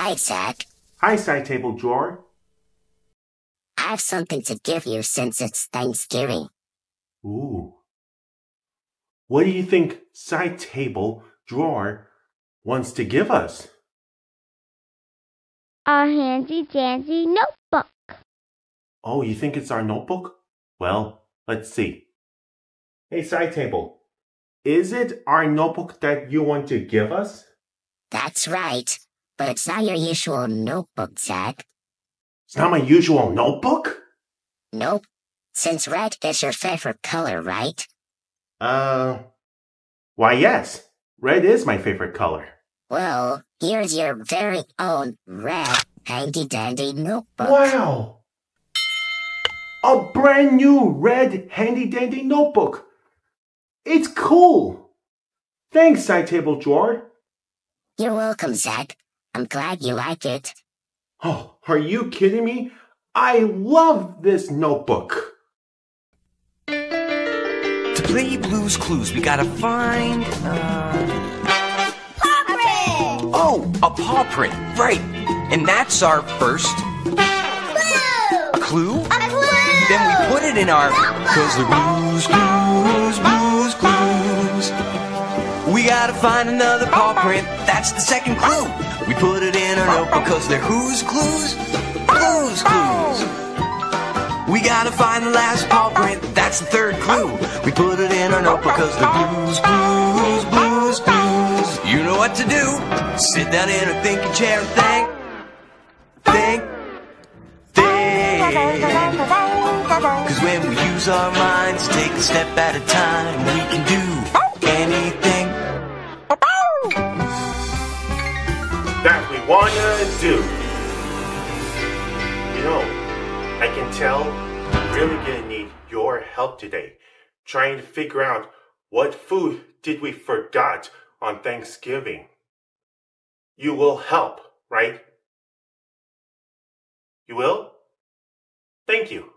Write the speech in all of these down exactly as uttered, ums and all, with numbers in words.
Hi, Zach. Hi, side table drawer. I have something to give you since it's Thanksgiving. Ooh. What do you think side table drawer wants to give us? A handy-dandy notebook. Oh, you think it's our notebook? Well, let's see. Hey, side table. Is it our notebook that you want to give us? That's right, but it's not your usual notebook, Zach. It's not my usual notebook? Nope. Since red is your favorite color, right? Uh, why yes. Red is my favorite color. Well, here's your very own red handy-dandy notebook. Wow! A brand new red handy-dandy notebook. It's cool. Thanks, side table drawer. You're welcome, Zach. I'm glad you like it. Oh, are you kidding me? I love this notebook. To play Blue's Clues, we gotta find, uh... Paw print! Oh, a paw print, right. And that's our first... Clue! A clue? A clue! Then we put it in our... Cause the Blue's Clues, Blue's Clues. We gotta find another paw print, that's the second clue. We put it in our notebook cause they're whose clues? Blue's Clues. We gotta find the last paw print, that's the third clue. We put it in our notebook cause they're blues, blues, blues, blues. You know what to do. Sit down in a thinking chair and think. Think. Think. Cause when we use our minds, take a step at a time, we can do anything That we wanna do. You know, I can tell we're really gonna need your help today, trying to figure out what food did we forgot on Thanksgiving. You will help, right? You will? Thank you.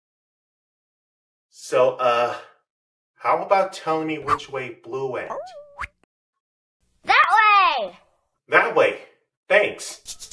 So, uh, how about telling me which way Blue went? That way! That way. Thanks.